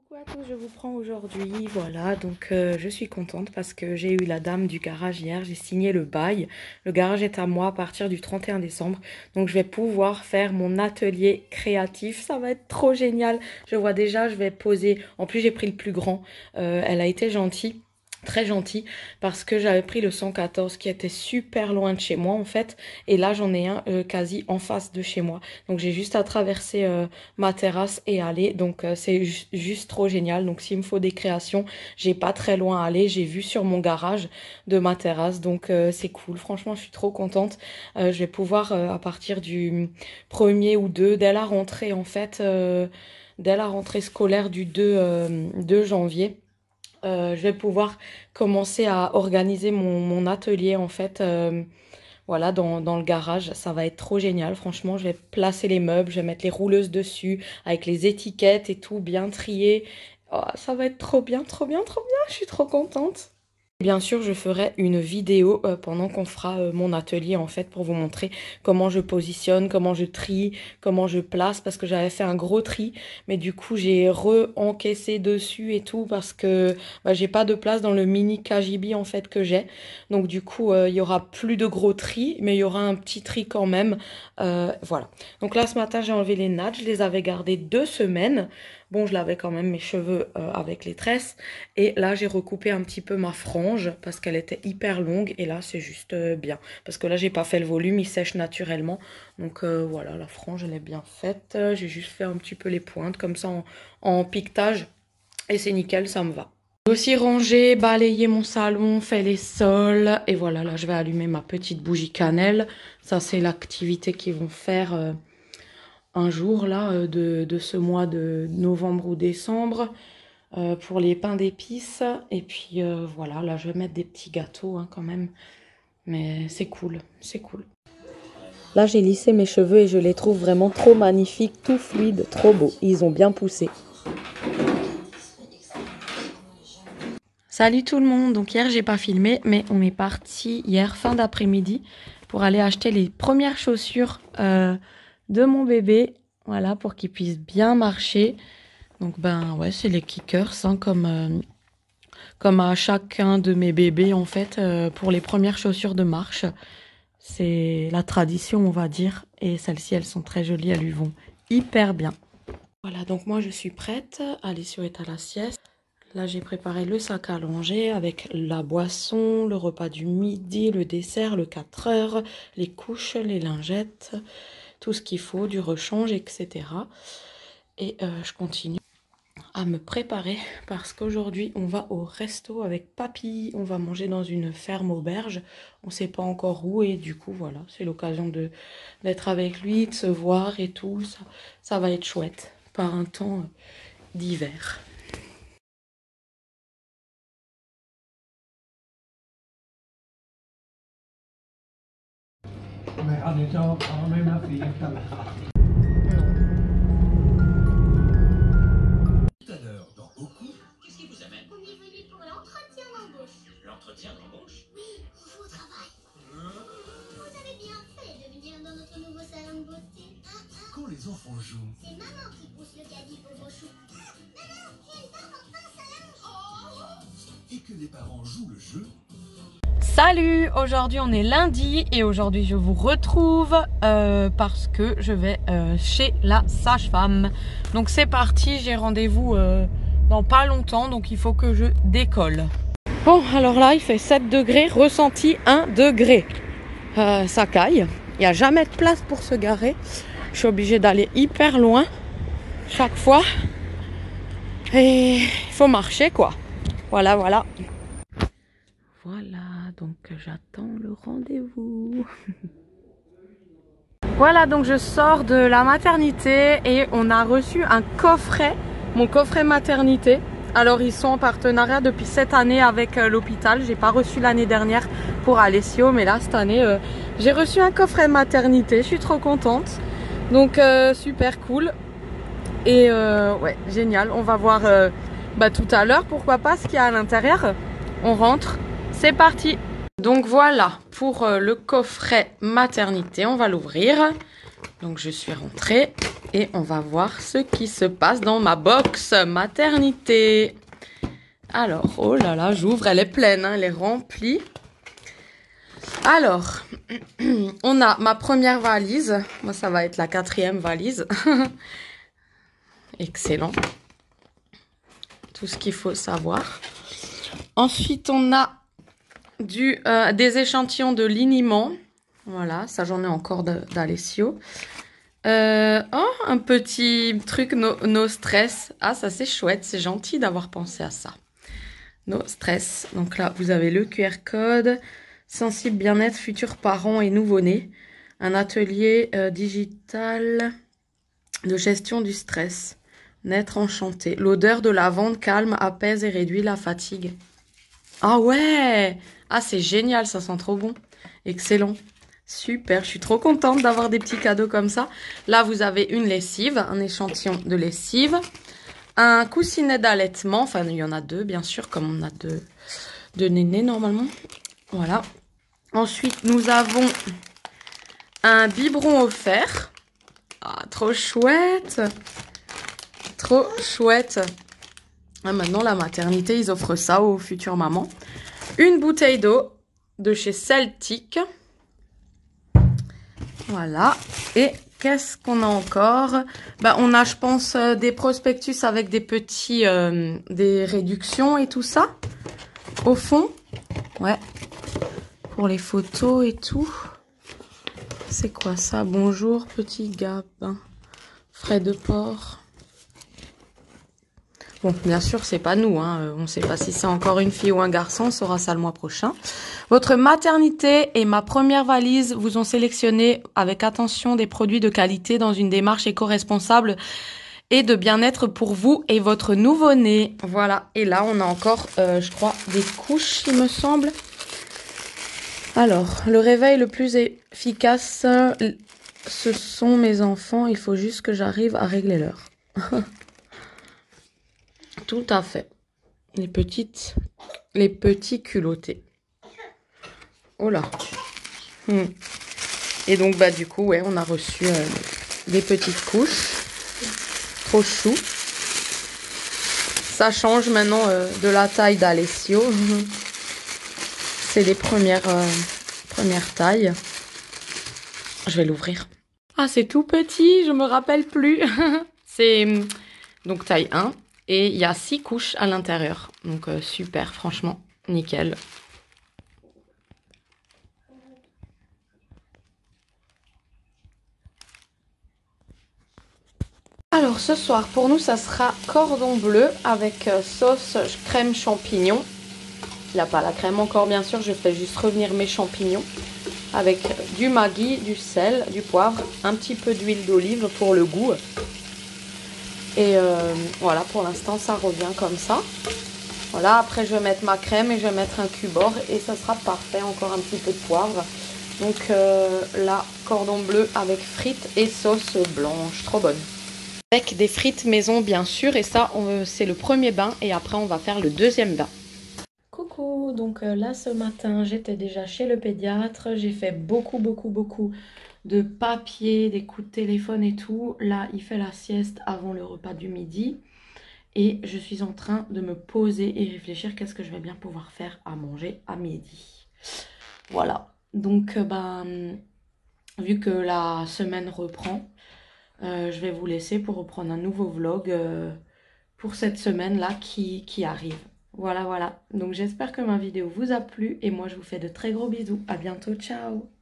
Coucou à tous, je vous prends aujourd'hui, voilà, donc je suis contente parce que j'ai eu la dame du garage hier, j'ai signé le bail. Le garage est à moi à partir du 31 décembre, donc je vais pouvoir faire mon atelier créatif, ça va être trop génial. Je vois déjà, je vais poser, en plus j'ai pris le plus grand, elle a été gentille. Très gentil parce que j'avais pris le 114 qui était super loin de chez moi en fait, et là j'en ai un quasi en face de chez moi, donc j'ai juste à traverser ma terrasse et aller, donc c'est juste trop génial. Donc s'il me faut des créations, j'ai pas très loin à aller, j'ai vu sur mon garage de ma terrasse, donc c'est cool, franchement je suis trop contente. Je vais pouvoir à partir du 1er ou 2 dès la rentrée en fait, dès la rentrée scolaire du 2 janvier, je vais pouvoir commencer à organiser mon atelier en fait, voilà, dans le garage. Ça va être trop génial, franchement. Je vais placer les meubles, je vais mettre les rouleuses dessus avec les étiquettes et tout bien trié. Oh, ça va être trop bien, trop bien, trop bien. Je suis trop contente. Bien sûr, je ferai une vidéo pendant qu'on fera mon atelier en fait pour vous montrer comment je positionne, comment je trie, comment je place, parce que j'avais fait un gros tri, mais du coup j'ai re-encaissé dessus et tout parce que bah, j'ai pas de place dans le mini KGB en fait que j'ai. Donc du coup il y aura plus de gros tri, mais il y aura un petit tri quand même. Voilà. Donc là ce matin j'ai enlevé les nattes, je les avais gardées 2 semaines. Bon, je lavais quand même mes cheveux avec les tresses. Et là, j'ai recoupé un petit peu ma frange parce qu'elle était hyper longue. Et là, c'est juste bien. Parce que là, j'ai pas fait le volume, il sèche naturellement. Donc voilà, la frange, elle est bien faite. J'ai juste fait un petit peu les pointes comme ça en piquetage. Et c'est nickel, ça me va. J'ai aussi rangé, balayé mon salon, fait les sols. Et voilà, là, je vais allumer ma petite bougie cannelle. Ça, c'est l'activité qu'ils vont faire un jour là de ce mois de novembre ou décembre pour les pains d'épices. Et puis voilà, là je vais mettre des petits gâteaux hein, quand même. Mais c'est cool, c'est cool. Là j'ai lissé mes cheveux et je les trouve vraiment trop magnifiques, tout fluide, trop beau. Ils ont bien poussé. Salut tout le monde, donc hier j'ai pas filmé, mais on est parti hier fin d'après-midi pour aller acheter les premières chaussures de mon bébé, voilà, pour qu'il puisse bien marcher. Donc ben ouais, c'est les kickers, hein, comme à chacun de mes bébés en fait, pour les premières chaussures de marche. C'est la tradition on va dire, et celles-ci elles sont très jolies, elles lui vont hyper bien. Voilà, donc moi je suis prête, Alessio est à la sieste. Là j'ai préparé le sac à langer avec la boisson, le repas du midi, le dessert, le 4 heures, les couches, les lingettes, tout ce qu'il faut, du rechange, etc. Et je continue à me préparer parce qu'aujourd'hui on va au resto avec papy. On va manger dans une ferme auberge, on sait pas encore où, et du coup voilà, c'est l'occasion d'être avec lui, de se voir et tout. Ça va être chouette par un temps d'hiver. Tout à l'heure, dans Beaucoup, qu'est-ce qui vous amène? On est venu pour l'entretien d'embauche. L'entretien d'embauche? Oui, nouveau travail. Vous avez bien fait de venir dans notre nouveau salon de beauté. Quand les enfants jouent, C'est maman qui pousse le caddie, pauvre chou. Maman, j'ai pas enfin ça linge. et que les parents jouent le jeu, Salut, aujourd'hui on est lundi et aujourd'hui je vous retrouve parce que je vais chez la sage-femme. Donc c'est parti, j'ai rendez-vous dans pas longtemps, donc il faut que je décolle. Bon, alors là il fait 7 degrés, ressenti 1 degré. Ça caille, il n'y a jamais de place pour se garer. Je suis obligée d'aller hyper loin chaque fois et il faut marcher quoi. Voilà, voilà. Voilà, donc j'attends le rendez-vous. Voilà, donc je sors de la maternité et on a reçu un coffret, mon coffret maternité. Alors ils sont en partenariat depuis cette année avec l'hôpital. J'ai pas reçu l'année dernière pour Alessio, mais là cette année j'ai reçu un coffret maternité. Je suis trop contente. Donc super cool. Et ouais, génial. On va voir tout à l'heure, pourquoi pas, ce qu'il y a à l'intérieur. On rentre. C'est parti. Donc voilà pour le coffret maternité, on va l'ouvrir. Donc je suis rentrée et on va voir ce qui se passe dans ma box maternité. Alors, oh là là, j'ouvre, elle est pleine, hein, elle est remplie. Alors, on a ma première valise. Moi, ça va être la 4e valise. Excellent. Tout ce qu'il faut savoir. Ensuite, on a des échantillons de liniment. Voilà, ça j'en ai encore d'Alessio. Un petit truc no stress. Ah, ça c'est chouette, c'est gentil d'avoir pensé à ça. No stress. Donc là, vous avez le QR code. Sensible bien-être, futurs parents et nouveau-nés. Un atelier digital de gestion du stress. Naître enchanté. L'odeur de lavande calme, apaise et réduit la fatigue. Ah ouais! Ah, c'est génial, ça sent trop bon. Excellent. Super, je suis trop contente d'avoir des petits cadeaux comme ça. Là, vous avez une lessive, un échantillon de lessive. Un coussinet d'allaitement. Enfin, il y en a 2, bien sûr, comme on a deux nénés normalement. Voilà. Ensuite, nous avons un biberon offert. Ah, trop chouette! Trop chouette! Ah, maintenant, la maternité, ils offrent ça aux futures mamans. Une bouteille d'eau de chez Celtic. Voilà. Et qu'est-ce qu'on a encore? Bah, on a, je pense, des prospectus avec des petits, des réductions et tout ça. Au fond. Ouais. Pour les photos et tout. C'est quoi ça? Bonjour, petit gars. Frais de port. Bon, bien sûr, c'est pas nous, hein. On ne sait pas si c'est encore une fille ou un garçon, on saura ça le mois prochain. Votre maternité et ma première valise vous ont sélectionné avec attention des produits de qualité dans une démarche éco-responsable et de bien-être pour vous et votre nouveau-né. Voilà, et là, on a encore, je crois, des couches, il me semble. Alors, le réveil le plus efficace, ce sont mes enfants. Il faut juste que j'arrive à régler l'heure. Tout à fait. Les petits culottés. Oh là. Et donc, bah, du coup, ouais, on a reçu des petites couches. Trop chou. Ça change maintenant de la taille d'Alessio. C'est les premières tailles. Je vais l'ouvrir. Ah, c'est tout petit, je me rappelle plus. C'est donc taille 1. Et il y a 6 couches à l'intérieur. Donc super, franchement, nickel. Alors ce soir, pour nous, ça sera cordon bleu avec sauce crème champignon. Il n'y a pas la crème encore, bien sûr. Je fais juste revenir mes champignons. Avec du Maggi, du sel, du poivre, un petit peu d'huile d'olive pour le goût. Et voilà, pour l'instant, ça revient comme ça. Voilà, après, je vais mettre ma crème et je vais mettre un cubord. Et ça sera parfait, encore un petit peu de poivre. Donc là, cordon bleu avec frites et sauce blanche. Trop bonne. Avec des frites maison, bien sûr. Et ça, c'est le premier bain. Et après, on va faire le deuxième bain. Coucou, donc là, ce matin, j'étais déjà chez le pédiatre. J'ai fait beaucoup de papier, des coups de téléphone et tout. Là, il fait la sieste avant le repas du midi. Et je suis en train de me poser et réfléchir qu'est-ce que je vais bien pouvoir faire à manger à midi. Voilà. Donc, vu que la semaine reprend, je vais vous laisser pour reprendre un nouveau vlog pour cette semaine-là qui arrive. Voilà. Donc, j'espère que ma vidéo vous a plu. Et moi, je vous fais de très gros bisous. À bientôt. Ciao!